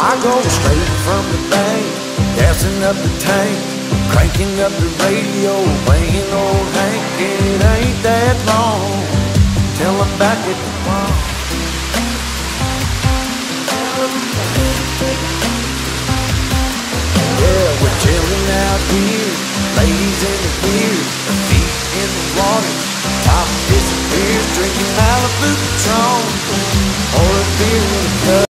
I go straight from the bank, gassing up the tank, cranking up the radio, playing old Hank. It ain't that long till I'm back at the farm. Yeah, we're chilling out here, ladies in the beer, our feet in the water, top disappears, drinking Malibu Patron or a beer.